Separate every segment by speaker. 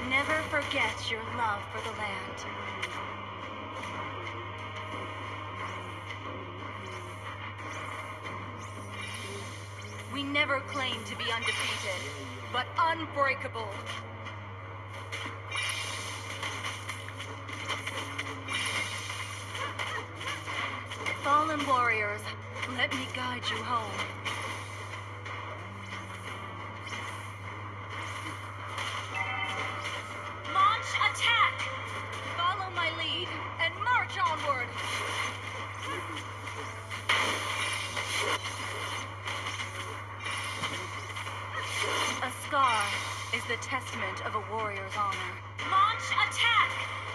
Speaker 1: Never forget your love for the land. We never claim to be undefeated, but unbreakable. Fallen warriors, let me guide you home. Launch attack! Follow my lead and march onward! A scar is the testament of a warrior's honor. Launch attack!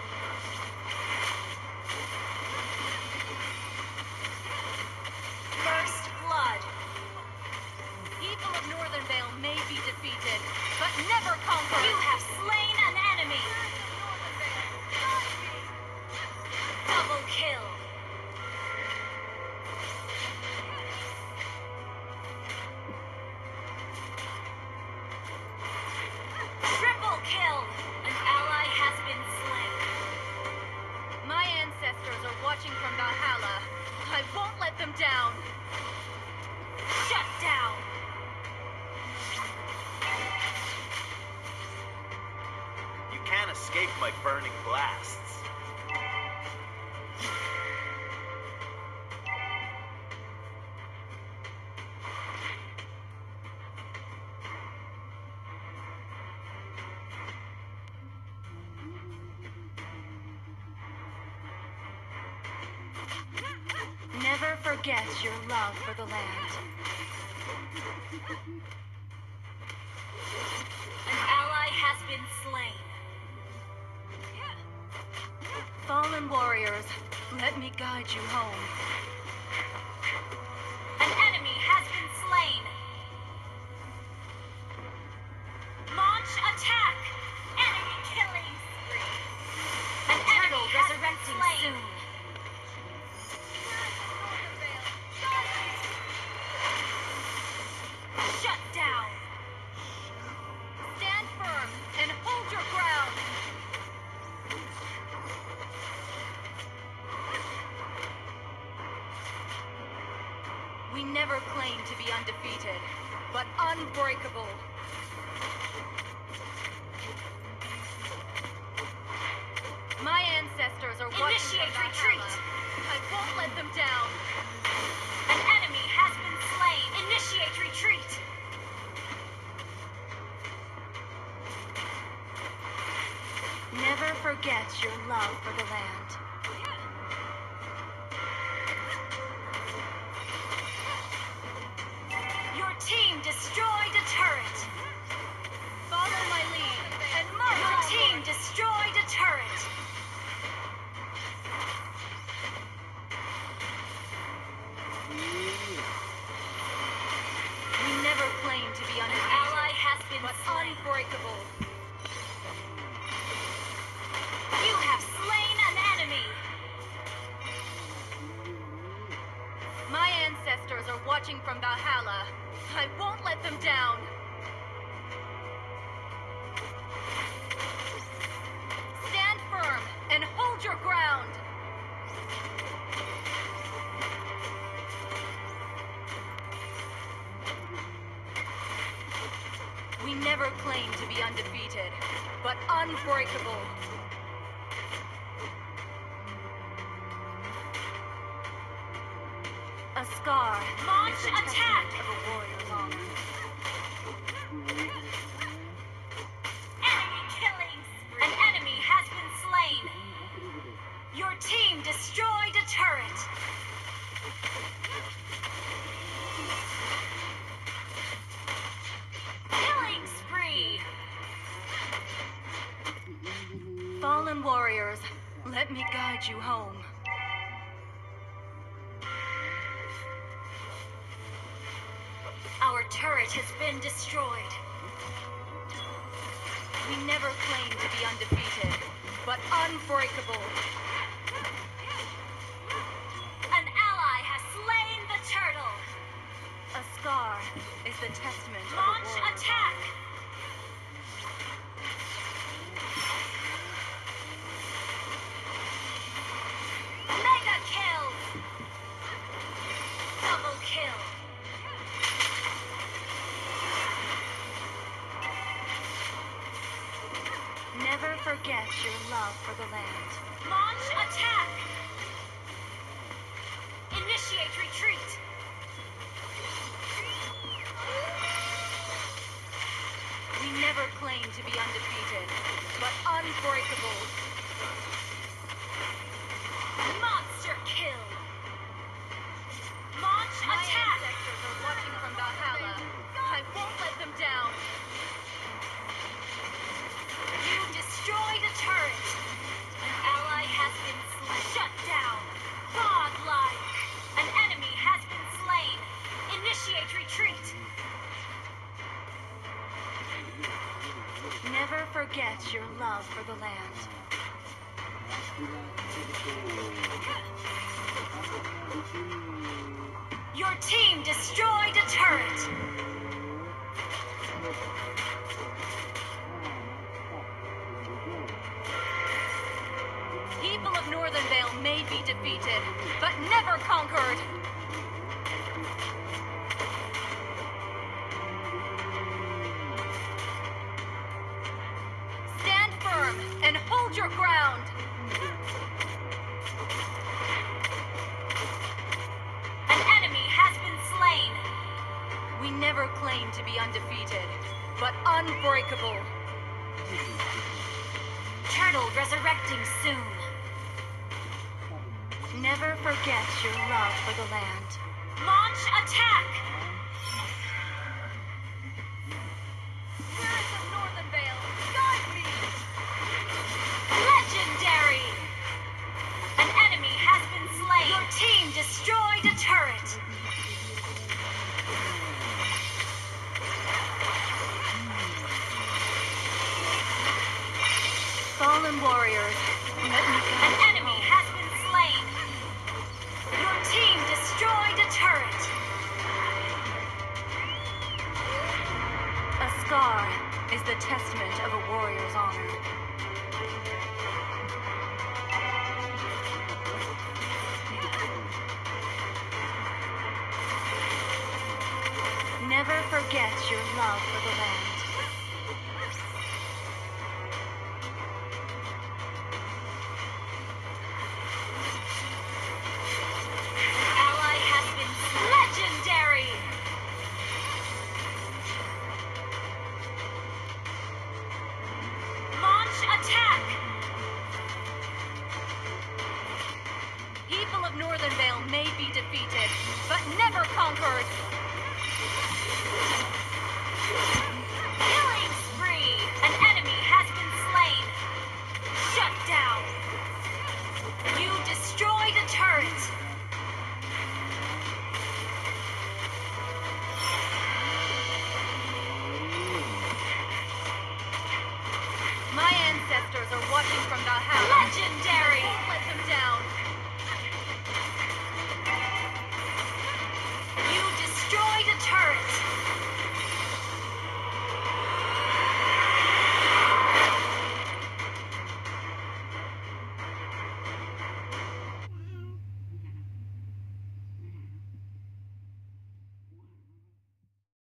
Speaker 1: First blood. People of Northern Vale may be defeated, but never conquered. You have slain an enemy. Double kill. Triple kill. An ally has been slain. My ancestors are watching from Valhalla. I won't let them down. Shut down.
Speaker 2: You can't escape my burning blasts.
Speaker 1: Never forget your love for the land. An ally has been slain. Fallen warriors, let me guide you home. An enemy has been slain. Launch attack! Enemy killing spree. An enemy resurrecting soon. Shut down! Stand firm and hold your ground! We never claim to be undefeated, but unbreakable. My ancestors are watching. Initiate retreat! I won't let them down. An enemy has been slain. Initiate retreat! Never forget your love for the land. Your team destroyed a turret. Follow my lead and march. Your team destroyed a turret. We never claim to be undefeated. An ally has been slain. Unbreakable. You have slain an enemy! My ancestors are watching from Valhalla. I won't let them down. Stand firm and hold your ground. We never claim to be undefeated, but unbreakable. A scar. Launch attack! Of a warrior's honor. Enemy killing spree. An enemy has been slain. Your team destroyed a turret. Killing spree. Fallen warriors, let me guide you home. Our turret has been destroyed. We never claim to be undefeated, but unbreakable. An ally has slain the turtle. A scar is the testament of a warrior's honor. Launch attack! forget your love for the land. Launch attack! Initiate retreat! We never claimed to be undefeated, but unbreakable. Monster kill! Launch attack! My ancestors are watching from Valhalla. I won't let them down. You destroyed a turret. An ally has been shut down. Godlike. An enemy has been slain. Initiate retreat. Never forget your love for the land. Your team destroyed a turret. People of Northern Vale may be defeated, but never conquered. Stand firm and hold your ground. An enemy has been slain. We never claimed to be undefeated, but unbreakable. Turtle resurrecting soon. Never forget your love for the land. Launch attack! Spirits of Northern Vale, guide me! Legendary! An enemy has been slain. Your team destroyed a turret. Fallen warriors, let me go. An enemy has been slain. Your team destroyed a turret. A scar is the testament of a warrior's honor. Never forget your love for the land. Northern Vale may be defeated, but never conquered. Killing spree! An enemy has been slain. Shut down. You destroyed a turret. My ancestors are watching from Valhalla. Legendary!